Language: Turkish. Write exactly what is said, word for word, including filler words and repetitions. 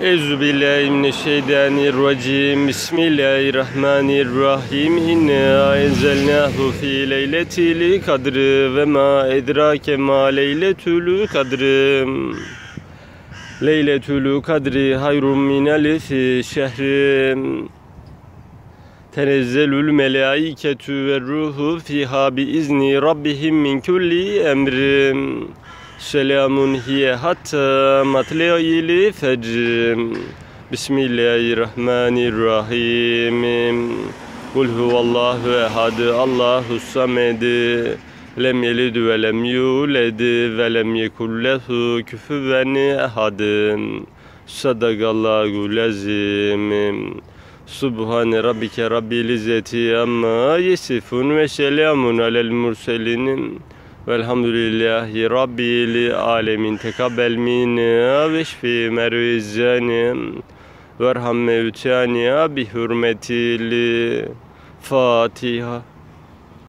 Euzubillahimineşşeytanirracim. Bismillahirrahmanirrahim. İnna enzelnahu fi leyletil kadr ve ma edrake ma leyletül kadr. Leyletül kadri hayrun min elfi şehr. Tenezzelül melaiketü ve ruhu fiha bi izni rabbihim min kulli emrim. Selamun hiye hatta matle'il fecr. Bismillahirrahmanirrahim. Kul huvallahu ehad, Allahus samed. Lem yelid ve lem yulad ve lem yekul lehu kufuven ehad. Sadakallahul azim. Subhane rabbike rabbil izzeti amma yesifun ve selamun alel murselin. Velhamdülillahi rabbil alemin. Tekabbel minna ve şfi mervizani verham mevtani bi hürmetil Fatiha.